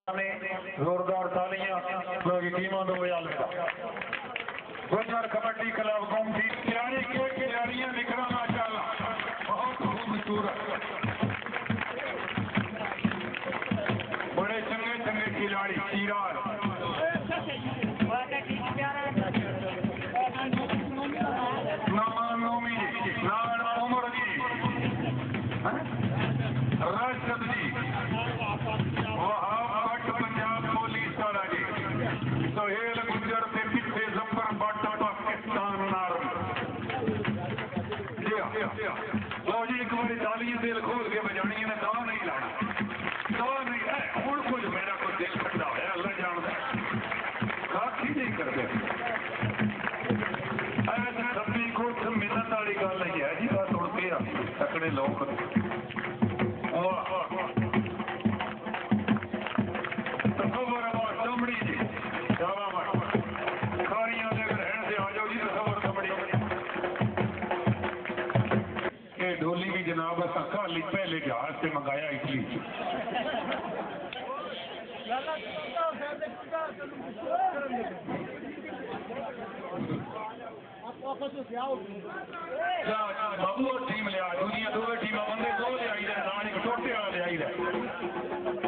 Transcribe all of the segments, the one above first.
जोरदार तालियां लोग टीमों दो अलविदा। गुजर कबड्डी क्लब कौम की तैयारी के खिलाड़ियां निकला माशाल्लाह बहुत खूबसूरत बड़े चंगे चंगे खिलाड़ी सीराज नोमी नान उमर जी राशद जी वहाब भट्ट पंजाब पुलिस वाला जी सोहेल गुजर से किथे जफर भट्ट पाकिस्तान नार लो जी एक बार तालियां दिल खोल के बजानिया ने दावा नहीं लाना दावा नहीं है हूँ कुछ मेरा कुछ दिल ठंडा होया अल्लाह जानता काफी नहीं करते सभी कुछ मिलत वाली गल नहीं है जी बस उड़ के तकड़े लोग डोली की जनाब खाली पहले जहाज से मंगाया इटली बाबू टीम लिया दुनिया दो टीम बंदे दो लिया छोटे वाला लिया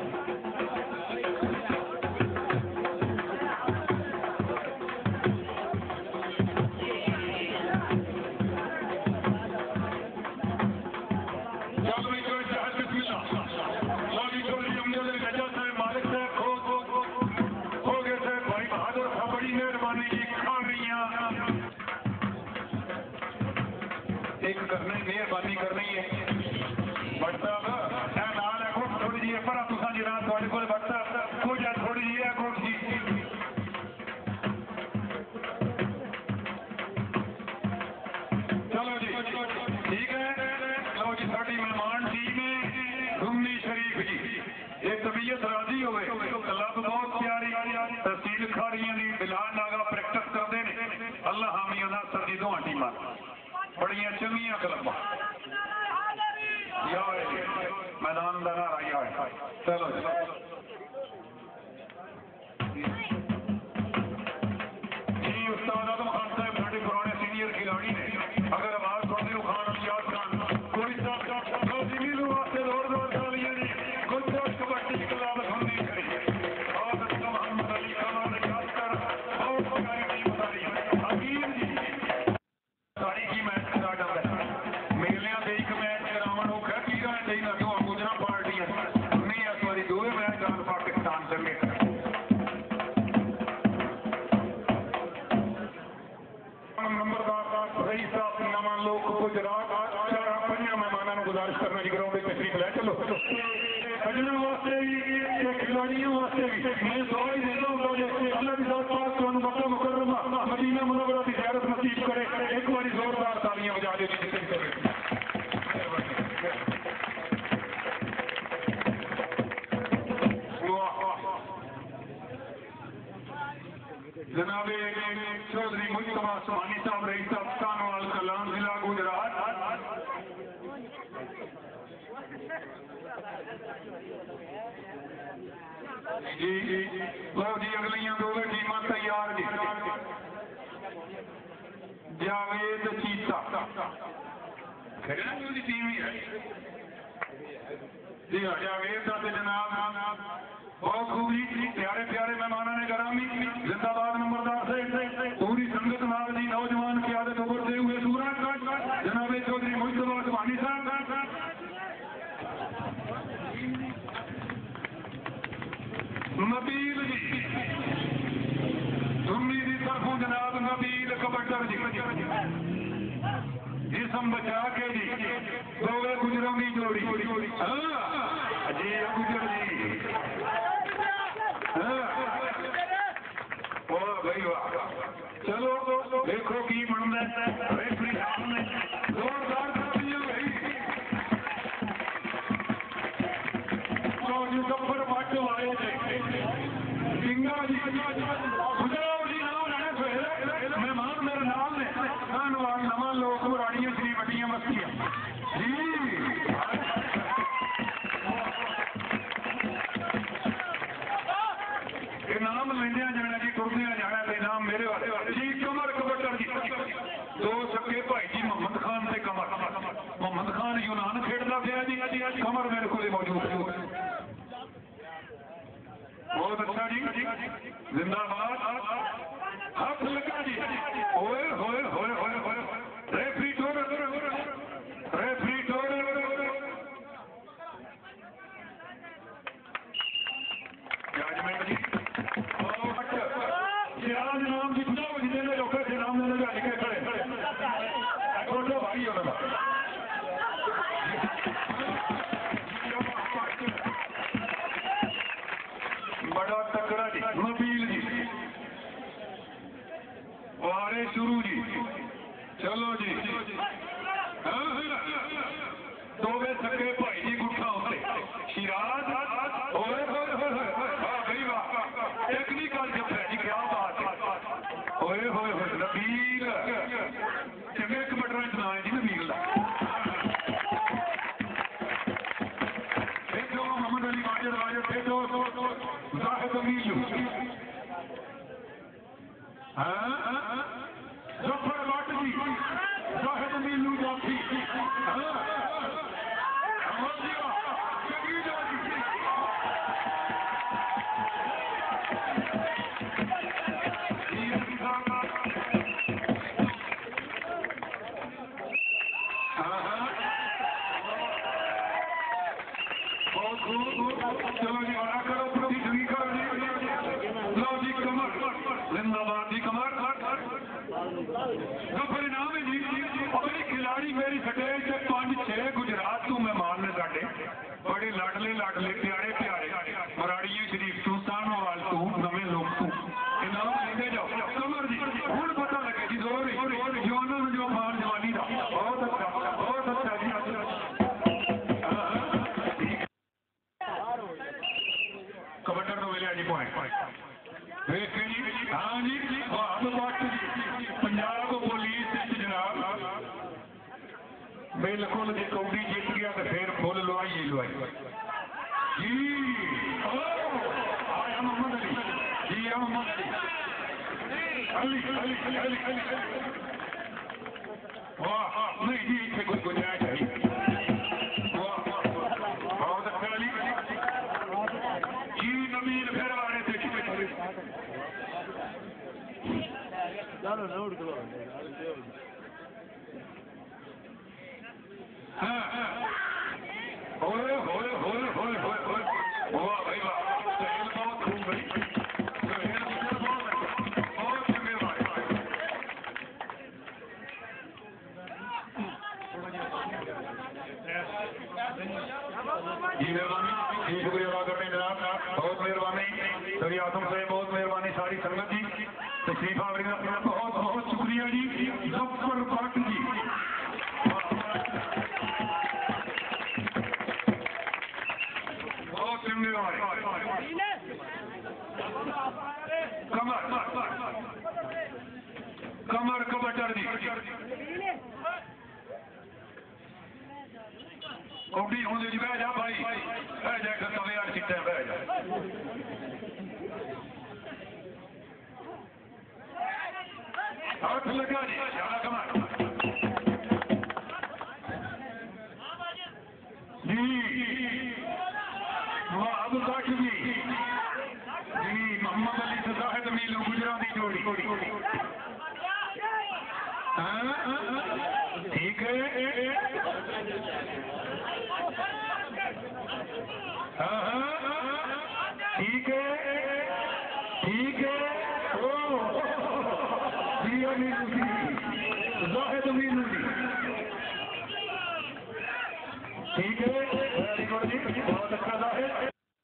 एक करना मेहरबानी करनी है बट साहब नाल है कोट थोड़ी जी पर तुसा जी रात थोड़े को बट कुछ थोड़ी जी है कोट जी चलो जी ठीक है लो जी साडी मेहमान टीम है घुमनी शरीफ जी ये तबीयत राजी होवे क्लब बहुत प्यारी तहसील खारियां दी बिलाल नागा प्रैक्टिस करते हैं अल्लाह हामी उन्हां सरदी दोहां टीमां बड़िया चंगिया क्लबा मैदान का नारा यार चलो जी उस्ताद आदम खान साहब साढ़े पुराने सीनियर खिलाड़ी ने अगर आवाज सुनते हो खान याद खान कोई वास्ते जोरदार तालियां दी गुजरात कबड्डी क्लब सुननी चाहिए और मोहम्मद अली खान यादकर बहुत प्यारी टीम बताई हकीम जी सारी की मैच करा डालता मेलियां से एक मैच करावन औखा की रहा चाहिए दो गुजरा पार्टियां नहीं इस बारी दो मैच डाल पाकिस्तान चले नंबरदार रही साहब नवा लोग गुजरात पंजा मेहमानों गुजारिश करना जी ग्राउंड तशरीफ लै चलो सजना वास्ते भी खिलाड़ियों वास्ते भी मैं दुआ ही देता हूँ अल्लाह की जात पाक तुहानू मक्का मुकर्रमा मदीना मुनव्वरा की ज़ियारत नसीब करे एक बारी जोरदार तालियां बजा दे जनाबे चौधरी मुस्तफा सुभानी साहब रही साहब कानवाल कलाम जिला गुजरात जी लो जी अगलियां दो टीम तैयार जी जावेद चीता खड़ी टीम ही है जी हाँ जावेद का जनाब बहुत खूब जी प्यारे प्यारे मेहमानों ने गरामी जिंदाबाद नंबरदार से पूरी संगत नाल जी नौजवान की आदत उभरते हुए सूरज जनाबे चौधरी मुस्तफा सुभानी साहब नबील जी धुम्मी की तरफों जनाब नबील कबड्डर जी जिसम बचा के जी दोवे गुजरों की जोड़ी जी गुजर जी वाह भाई वाह चलो देखो की बनता है रेफरी सामने जोरदार तालियां भाई तो जी सफर मट वाले सिंगा जी गुजरात जी नाम है मेहमान मेरे नाम ने धन्यवाद नवा लोग रानियां श्री वड्डियां मस्तियां जी नाम लेंदिया जाना जी, टुरदिया जाना ते नाम मेरे वाले जी कमर कबड्डर जी। दो सके भाई जी मोहम्मद खान से कमर। मोहम्मद खान यूनान खेडदा पिया जी, कमर मेरे को मौजूद है। बहुत अच्छा जी, जिंदाबाद। हाथ लगा जी, होए होए होए होए होए। रेफरी टोर, रेफरी टोर। जजमेंट जी सिराज नाम जितना जितने लोग से नाम लगा के खड़े छोटा भाई होना बड़ा तकड़ा जी। नबील जी वारे शुरू जी। चलो जी, दोवे सके भाई जी गुठा होते शिराज होए होए होए। वाह भाई वाह, टेक्निकल जब है जी, क्या बात है। होए होए होए नबील चंगे कबड्डर च नाम है जी नबील का। देखो मोहम्मद अली वाजिद वाजिद, देखो जाहिद अमीलू, जफर भट्ट जी, जाहिद अमीलू जाफी, चलो जी बड़ा करो, पूरी जुगी करो जी। लो जी कमर, जिंदाबाद जी कमर। तो परिणाम है जी, अपनी खिलाड़ी मेरी स्टेज से 5-6 गुजरात तू मेहमान ने साडे बड़े लाडले लाडले प्यारे प्यारे मराड़िया शरीफ तू सानोवाल तू नवे लोग तू इनाम लेते जाओ। कमर जी हूँ पता लगे जी, जोर जवानों में जो मार जवानी का। बहुत अच्छा, बहुत अच्छा जी। कबड्डर तो मिले जी पॉइंट। हाँ जी, पंजाब पुलिस जनाब बिल्कुल जी कौड़ी जीत गया तो फिर फुल लुआई ही लुआई जी। आया मोहम्मद अली जी, मोहम्मद अली अली अली अली अली। वाह नहीं जी, इतने कुछ गुंजाइश है। वाह बहुत अच्छा अली जी। नबील फिर आ रहे थे चलो नोट करो। होए होए होए होए होए होए। वाह भाई वाह, सहेल बहुत खूब गई, सहेल बहुत चंगे भाई। जी मेहरबानी जी, शुक्रिया अदा करते हैं जनाब, बहुत मेहरबानी। सभी आसम से बहुत मेहरबानी सारी संगत जी, तशरीफ आवरी का बहुत बहुत शुक्रिया जी। जफर भट्ट जी, बहुत चंगे कमर कमर कबड्डर जी। कौड़ी होंगे जी, बह जा भाई, बह जा तवे यार चिट्टे बह जा। हाथ लगा जी, ज्यादा कमर जी। वाह भट्ट जी जी, मोहम्मद अली से जाहिद अमीलू गुजराती जोड़ी। ठीक है, ठीक है, ठीक है। जी अमीलू जी, जाहिद अमीलू जी, ठीक है, वेरी गुड जी, बहुत अच्छा जाहिद।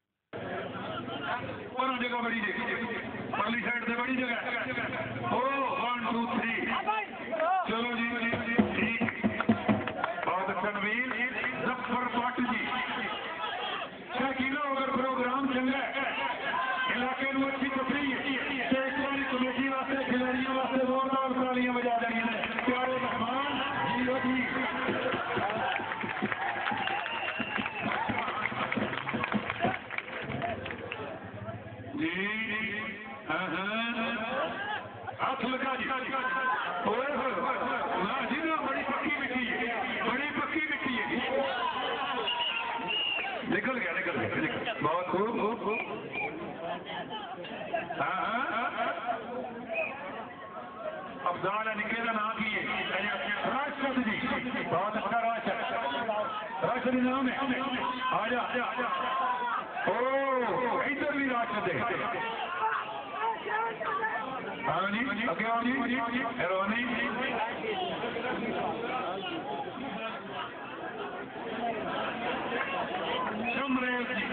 और जगह बड़ी जगह, परली साइड से बड़ी जगह। ओ 1 2 3, चलो जी जी ठीक, बहुत अच्छा नबील। जफर भट्ट जी, शकीलो अगर प्रोग्राम चंगा इलाके में अच्छी तफरी है, कमेटी वास्ते खिलाड़ियों वास्ते जोरदार तालियां बजा देंगे प्यारे मेहमान जी। जी हाथ लगा जी ना जी ना बड़ी पक्की मिट्टी है बड़ी पक्की मिट्टी है निकल गया बहुत खूब अफजाल निकले का नाम की है राशद जी बहुत अच्छा राशद नाम है आजा ओ इधर भी राशद है हाँ जी अगे आओ जी मेहरबानी शमरेज जी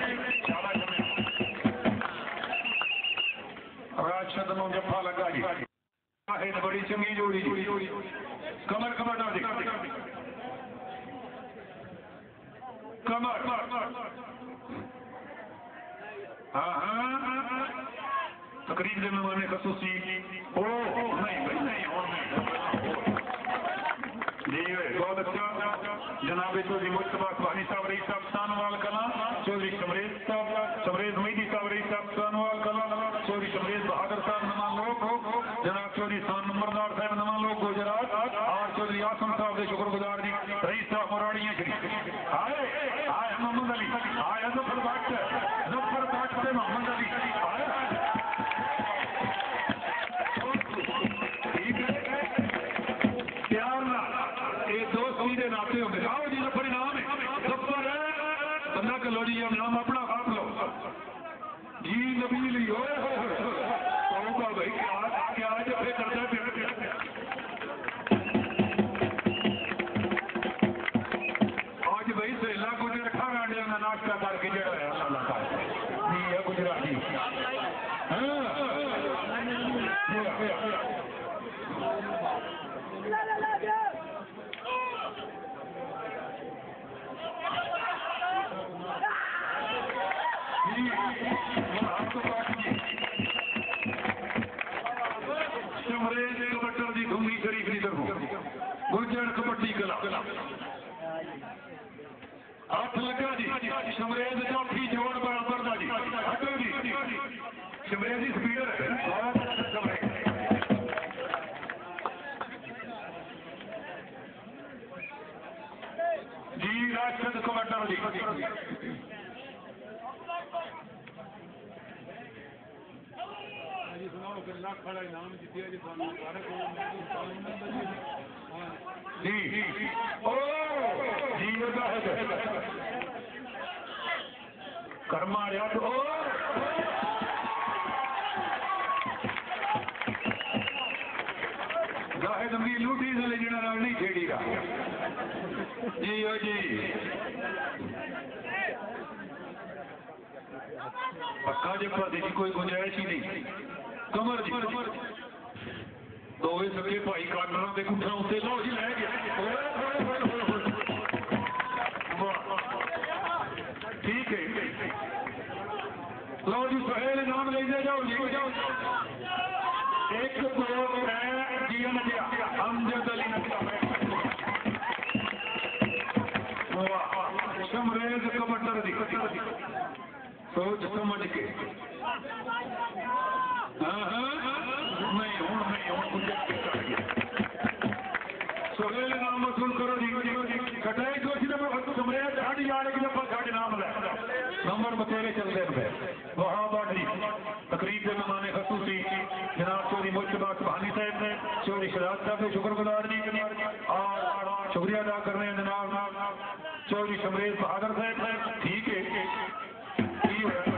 राशद नो जफा लगा जी बड़ी चंगी जोड़ी कमर कमर ना दे कमर हाँ तकरीब के मेहमान खसूसी ओ नहीं भाई नहीं जी बहुत अच्छा जनाब चौधरी मुश्तबा सुहानी साहब रईस साहब सानवाल कला चौधरी शमरेज मोईदी साहब रईस साहब सानवाल कला चौधरी शमरेज बहादुर साहब नमान लोग जनाब चौधरी सान नंबरदार साहब नमान लोग गुजरात और चौधरी आसम साहब के शुक्रगुजार जी रईस साहब मुराड़ियां श्री आए मोहम्मद अली आए जफर भट्ट से मोहम्मद अली आए प्यार ना ये दोस्त सीधे नाते होंगे आओ जी जफर नाम है जफर बंदा कलो जी नाम अपना आप लो जी नबील भाई क्या जफे करता फिर आज भाई सहेला कुछ रखा गांडिया का नाश्ता करके जड़ा है अल्लाह का जी है गुजराती शमरेज कबट्टर जी घूमी शरीफ की तरफ गुजर कबड्डी कला हाथ लगा जी शमरेज चौथी जोड़ बराबर दा जी हटो जी शमरेज की स्पीडर जी राशद कबड्डर जी जी ओ जी कर्मा याद ओ जाहिद अमीर लूटी से लेना नहीं छेड़ी का जी ओ जी पक्का जब जी कोई गुंजाइश ही नहीं कमर जी दोवे सके भाई काटना के कुठा उत्ते लो जी लै गया ठीक है लो जी सुहेल नाम लेते जाओ जी एक दो जी अमजद अली शमरेज कबट्टर जी सोच समझ के नहीं हूं सुहेल नाम वसूल करो जी कटाई सोच शमरेज साड़ी आने की दफा साढ़े नाम लै नंबर बतेरे चलते पे वहां बाड़ी तकरीब के मेहमान खसूसी जनाब चौधरी मुश्तबा सुहानी साहब ने चौधरी शराब साहब के शुक्रगुजार जी और शुक्रिया अदा कर रहे हैं जनाब चौधरी शमरेज बहादुर साहब ठीक है